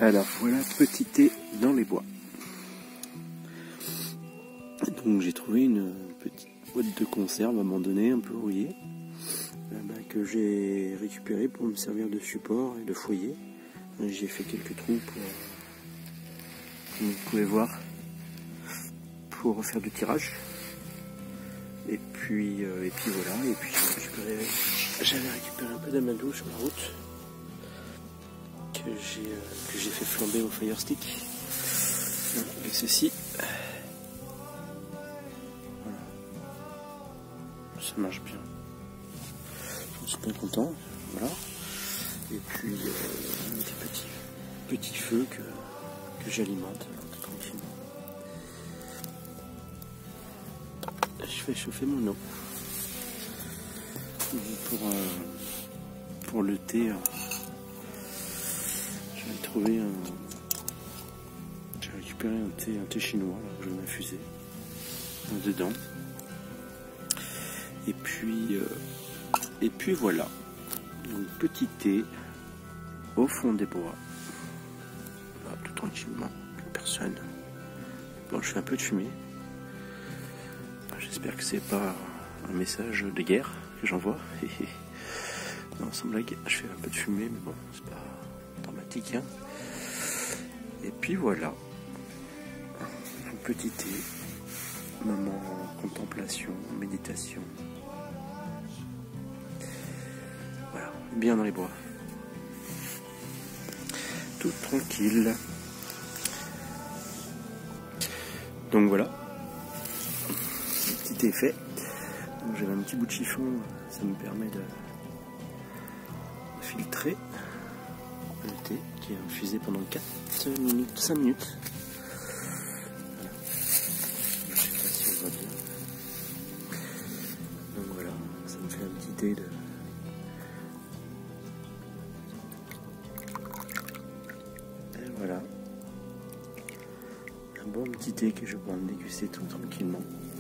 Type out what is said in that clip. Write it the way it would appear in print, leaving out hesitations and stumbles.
Alors voilà, petit thé dans les bois. Donc j'ai trouvé une petite boîte de conserve à un moment donné, un peu rouillée, que j'ai récupérée pour me servir de support et de foyer. J'ai fait quelques trous pour, comme vous pouvez voir, pour refaire du tirage. Et puis voilà, et puis j'avais récupéré un peu d'amadou sur la route que j'ai fait flamber au fire stick avec ceci. Voilà. Ça marche bien. Je suis bien content. Voilà. Et puis des petits feux que j'alimente tranquillement. Je fais chauffer mon eau pour le thé. J'ai récupéré un thé chinois là, que je vais m'infuser dedans. Et puis voilà. Donc petit thé au fond des bois. Là, tout tranquillement, plus personne. Bon, je fais un peu de fumée. J'espère que c'est pas un message de guerre que j'envoie. Non, sans blague, je fais un peu de fumée, mais bon, c'est pas dramatique, hein. Et puis voilà, un petit thé, moment contemplation, méditation. Voilà, bien dans les bois. Tout tranquille. Donc voilà, le petit thé est fait. Donc j'avais un petit bout de chiffon, ça me permet de filtrer le thé qui est infusé pendant 5 minutes. Voilà. Je sais pas si on voit bien. Donc voilà, ça me fait un petit thé de... Et voilà. Un bon petit thé que je vais pouvoir me déguster tout tranquillement.